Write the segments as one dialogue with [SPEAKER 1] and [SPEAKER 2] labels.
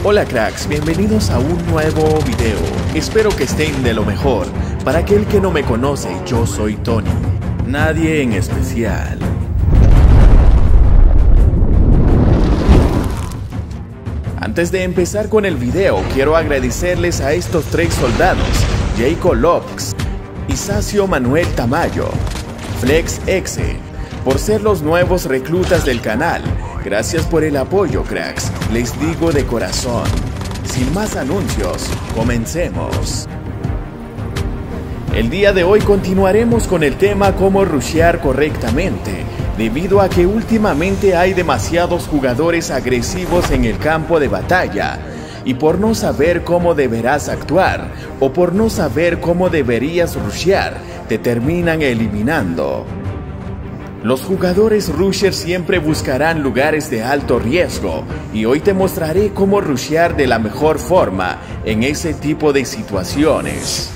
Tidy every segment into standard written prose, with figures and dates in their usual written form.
[SPEAKER 1] Hola cracks, bienvenidos a un nuevo video. Espero que estén de lo mejor. Para aquel que no me conoce, yo soy Tony. Nadie en especial. Antes de empezar con el video, quiero agradecerles a estos 3 soldados: Jacob Lopes, Isacio Manuel Tamayo, Flex Exe, por ser los nuevos reclutas del canal. Gracias por el apoyo, cracks. Les digo de corazón. Sin más anuncios, comencemos. El día de hoy continuaremos con el tema cómo rushear correctamente, debido a que últimamente hay demasiados jugadores agresivos en el campo de batalla, y por no saber cómo deberás actuar, o por no saber cómo deberías rushear, te terminan eliminando. Los jugadores rushers siempre buscarán lugares de alto riesgo, y hoy te mostraré cómo rushear de la mejor forma en ese tipo de situaciones.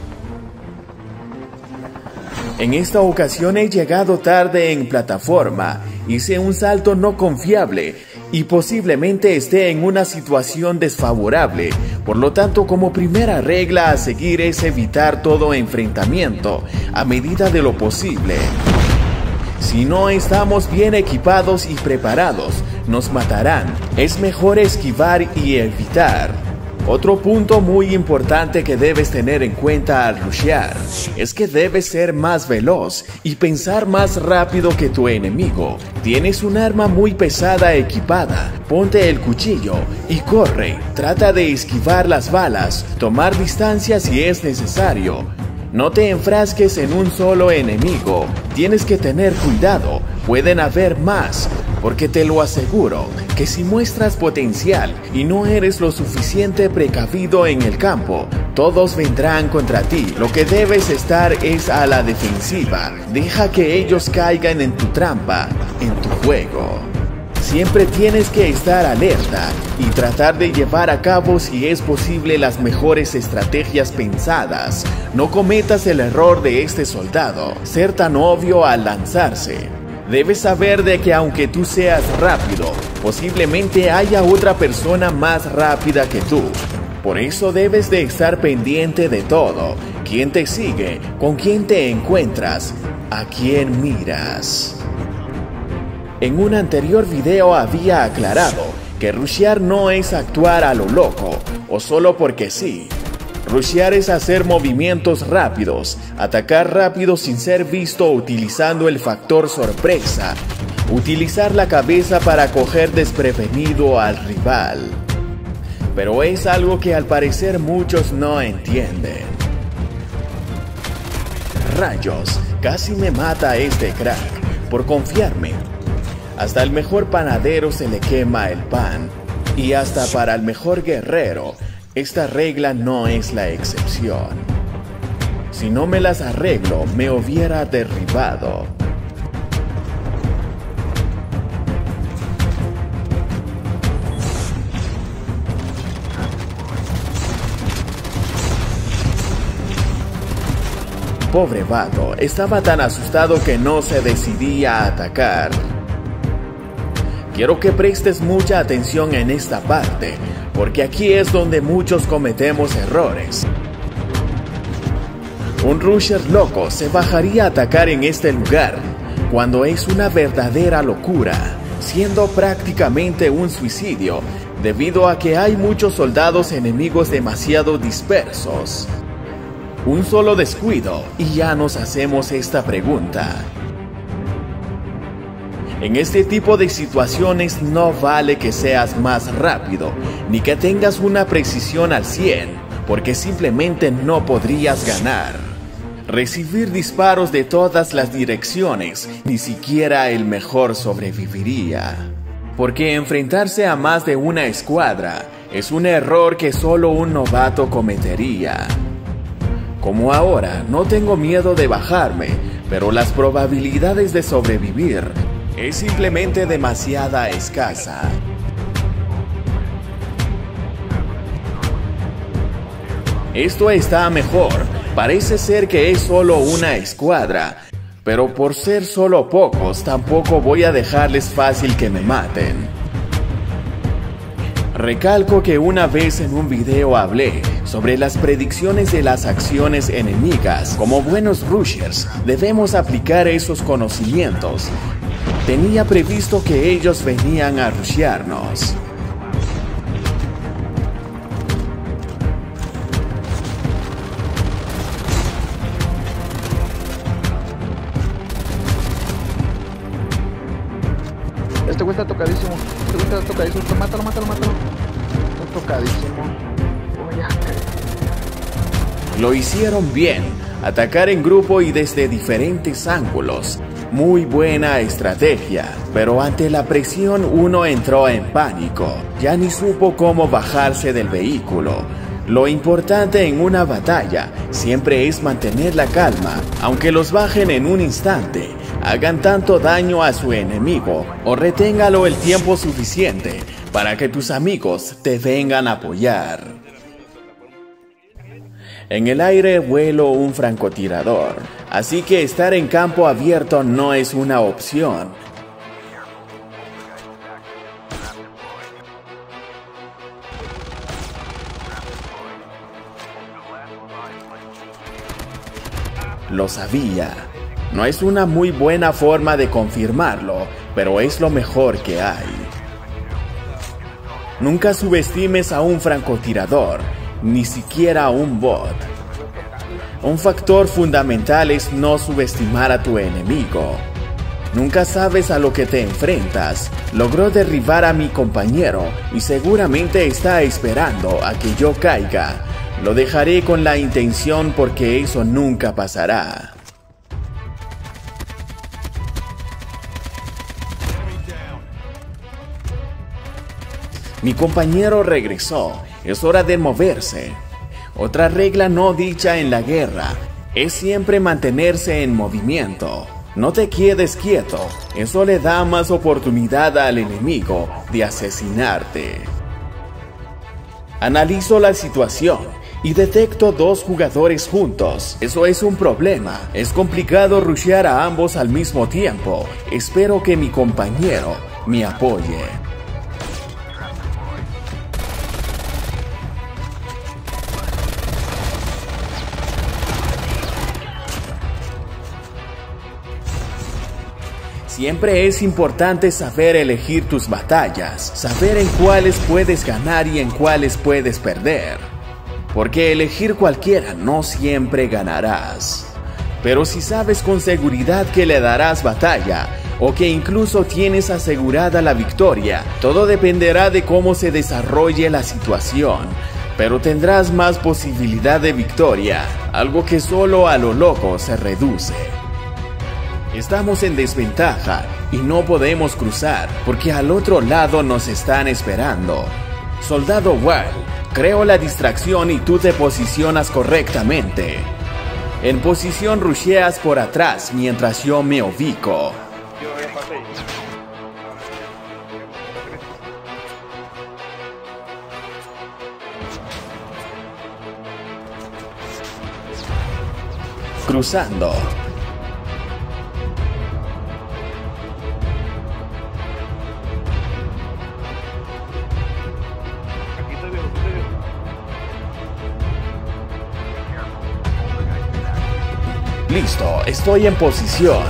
[SPEAKER 1] En esta ocasión he llegado tarde en plataforma, hice un salto no confiable y posiblemente esté en una situación desfavorable. Por lo tanto, como primera regla a seguir es evitar todo enfrentamiento a medida de lo posible. Si no estamos bien equipados y preparados, nos matarán. Es mejor esquivar y evitar. Otro punto muy importante que debes tener en cuenta al rushear es que debes ser más veloz y pensar más rápido que tu enemigo. Tienes un arma muy pesada equipada, ponte el cuchillo y corre. Trata de esquivar las balas, tomar distancia si es necesario. No te enfrasques en un solo enemigo, tienes que tener cuidado, pueden haber más, porque te lo aseguro, que si muestras potencial y no eres lo suficiente precavido en el campo, todos vendrán contra ti. Lo que debes estar es a la defensiva, deja que ellos caigan en tu trampa, en tu juego. Siempre tienes que estar alerta y tratar de llevar a cabo si es posible las mejores estrategias pensadas. No cometas el error de este soldado, ser tan obvio al lanzarse. Debes saber de que aunque tú seas rápido, posiblemente haya otra persona más rápida que tú. Por eso debes de estar pendiente de todo. ¿Quién te sigue? ¿Con quién te encuentras? ¿A quién miras? En un anterior video había aclarado que rushear no es actuar a lo loco o solo porque sí. Rushear es hacer movimientos rápidos, atacar rápido sin ser visto utilizando el factor sorpresa, utilizar la cabeza para coger desprevenido al rival. Pero es algo que al parecer muchos no entienden. Rayos, casi me mata este crack por confiarme. Hasta el mejor panadero se le quema el pan, y hasta para el mejor guerrero, esta regla no es la excepción. Si no me las arreglo, me hubiera derribado. Pobre vato, estaba tan asustado que no se decidía a atacar. Quiero que prestes mucha atención en esta parte, porque aquí es donde muchos cometemos errores. Un rusher loco se bajaría a atacar en este lugar, cuando es una verdadera locura, siendo prácticamente un suicidio, debido a que hay muchos soldados enemigos demasiado dispersos. Un solo descuido y ya nos hacemos esta pregunta. En este tipo de situaciones no vale que seas más rápido, ni que tengas una precisión al 100, porque simplemente no podrías ganar. Recibir disparos de todas las direcciones, ni siquiera el mejor sobreviviría. Porque enfrentarse a más de una escuadra es un error que solo un novato cometería. Como ahora, no tengo miedo de bajarme, pero las probabilidades de sobrevivir es simplemente demasiada escasa. Esto está mejor, parece ser que es solo una escuadra, pero por ser solo pocos tampoco voy a dejarles fácil que me maten. Recalco que una vez en un video hablé sobre las predicciones de las acciones enemigas. Como buenos rushers, debemos aplicar esos conocimientos. Tenía previsto que ellos venían a rushearnos.
[SPEAKER 2] Este güey está tocadísimo. Mátalo. Está tocadísimo. Oh, ya.
[SPEAKER 1] Lo hicieron bien. Atacar en grupo y desde diferentes ángulos. Muy buena estrategia. Pero ante la presión uno entró en pánico. Ya ni supo cómo bajarse del vehículo. Lo importante en una batalla siempre es mantener la calma, aunque los bajen en un instante, hagan tanto daño a su enemigo o reténgalo el tiempo suficiente para que tus amigos te vengan a apoyar. En el aire vuelo un francotirador, así que estar en campo abierto no es una opción. Lo sabía. No es una muy buena forma de confirmarlo, pero es lo mejor que hay. Nunca subestimes a un francotirador, ni siquiera a un bot. Un factor fundamental es no subestimar a tu enemigo. Nunca sabes a lo que te enfrentas. Logró derribar a mi compañero y seguramente está esperando a que yo caiga. Lo dejaré con la intención porque eso nunca pasará. Mi compañero regresó. Es hora de moverse. Otra regla no dicha en la guerra es siempre mantenerse en movimiento. No te quedes quieto. Eso le da más oportunidad al enemigo de asesinarte. Analizo la situación y detecto dos jugadores juntos. Eso es un problema. Es complicado rushear a ambos al mismo tiempo. Espero que mi compañero me apoye. Siempre es importante saber elegir tus batallas, saber en cuáles puedes ganar y en cuáles puedes perder. Porque elegir cualquiera no siempre ganarás. Pero si sabes con seguridad que le darás batalla, o que incluso tienes asegurada la victoria, todo dependerá de cómo se desarrolle la situación. Pero tendrás más posibilidad de victoria, algo que solo a lo loco se reduce. Estamos en desventaja y no podemos cruzar porque al otro lado nos están esperando. Soldado Wall, creo la distracción y tú te posicionas correctamente. En posición rusheas por atrás mientras yo me ubico. Cruzando. Listo, estoy en posición.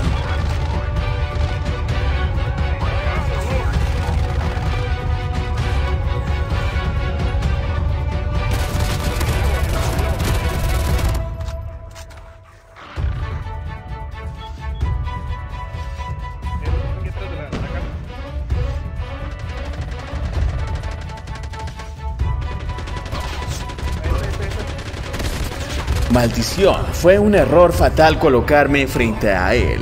[SPEAKER 1] Maldición, fue un error fatal colocarme frente a él.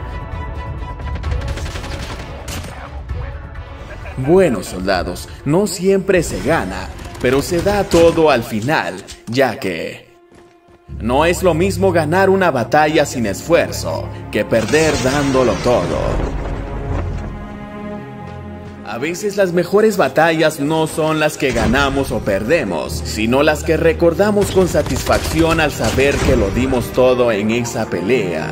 [SPEAKER 1] Bueno, soldados, no siempre se gana, pero se da todo al final, ya que no es lo mismo ganar una batalla sin esfuerzo que perder dándolo todo. A veces las mejores batallas no son las que ganamos o perdemos, sino las que recordamos con satisfacción al saber que lo dimos todo en esa pelea.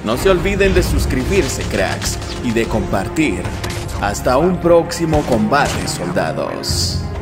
[SPEAKER 1] No se olviden de suscribirse, cracks, y de compartir. Hasta un próximo combate, soldados.